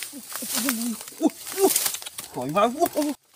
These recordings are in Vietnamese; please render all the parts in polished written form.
Khỏi má quá.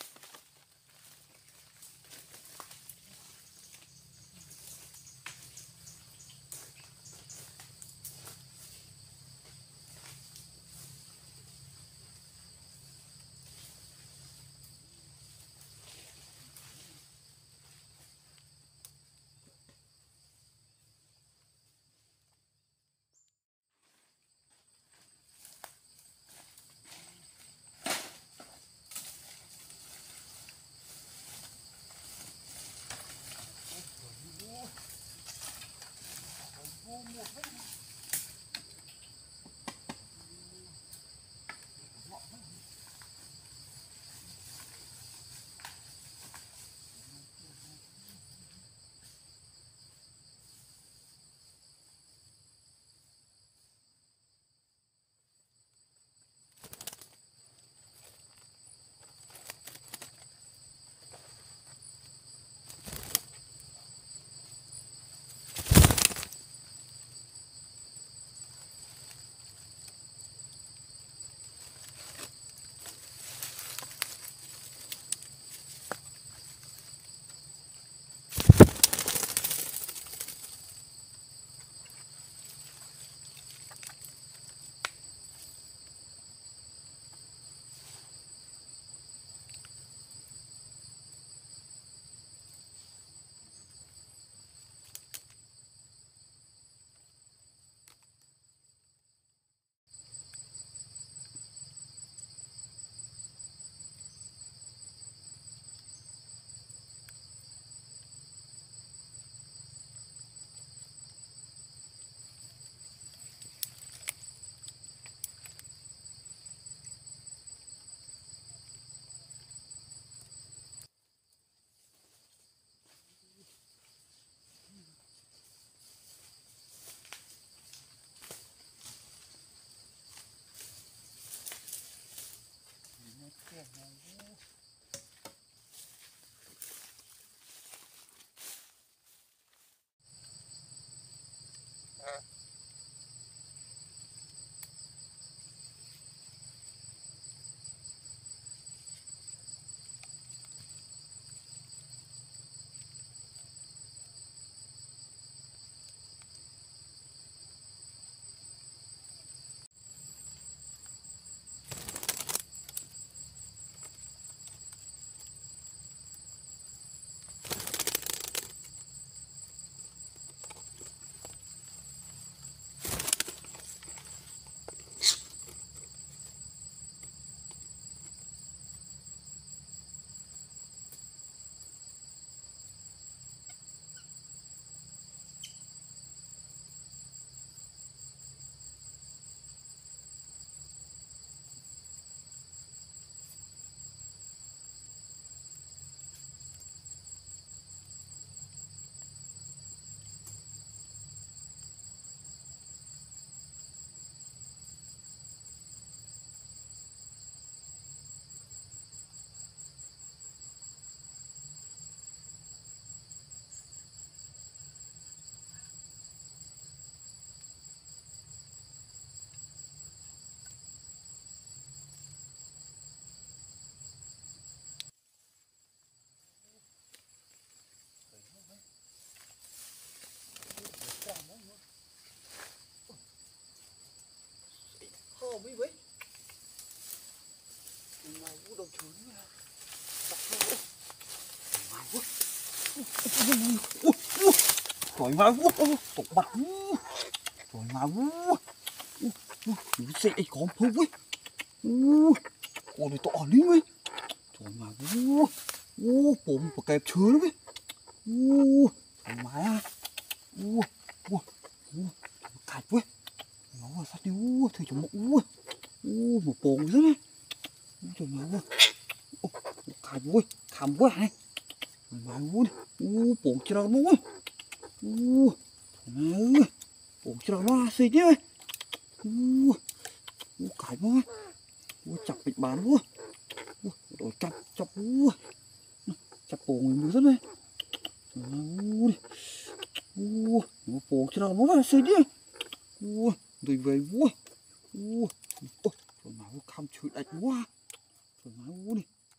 Mấy vậy? Mà vũ đầu trốn mà. Khỏi má vũ. Tụt mặt. Khỏi má vũ. Vũ sẽ còn không ấy. Còn này to đi mấy. Khỏi má vũ. Bụng và kẹp chứa đấy. Khỏi má à. Cạch quá. Nó là sát đi. Thầy chồng một. Một bồn nữa nè. Trời ơi. Cạch quá. Khầm quá hả. Mà vui. Bồn chưa đâu nó. Bồn chưa đâu nó xì chứ. Cạch quá. Chặt bịch bán quá. Rồi chặt. Chặt bồn người nữa này. Bồn chưa đâu nó xì chứ. Rồi về vui. Trời ơi, khăm Không chửi đánh quá. Trời má u đi.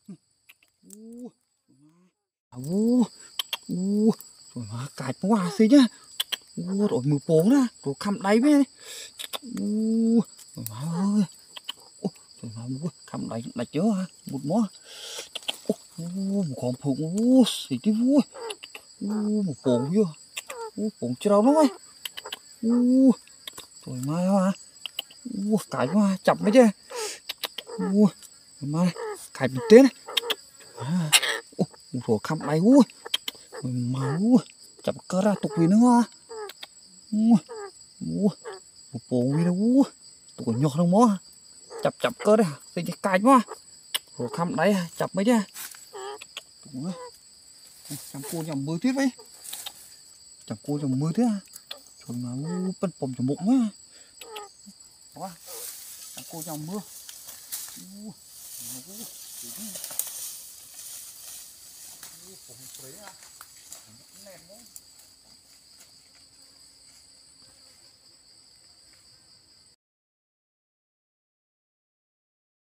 Trời má cài quá xí nhá. Rồi mưa bố ra, rồi khăm đáy với. Trời má ơi. Trời má khăm đáy đạch chớ hả? Một mó. Một con phụng xí tí vui. Một bồn chưa? Bồn chưa đâu đâu ấy. Trời má hả? Cài quá chậm đấy chứ. Trời má cài một tiếng này. Rồi khăm đáy ui. Mà chậm cơ ra tục gì nữa hả? Một bồn gì đâu. Tụi nhọt đâu mó. Chậm cơ đây. Thì cài quá. Rồi khăm đáy chậm mấy chứ. Chẳng cô nhầm mưa tuyết vậy. Chẳng cô nhầm mưa tuyết à. Trời mà bần bồng cho bụng á. Đó. Chẳng cô nhầm mưa. Bồng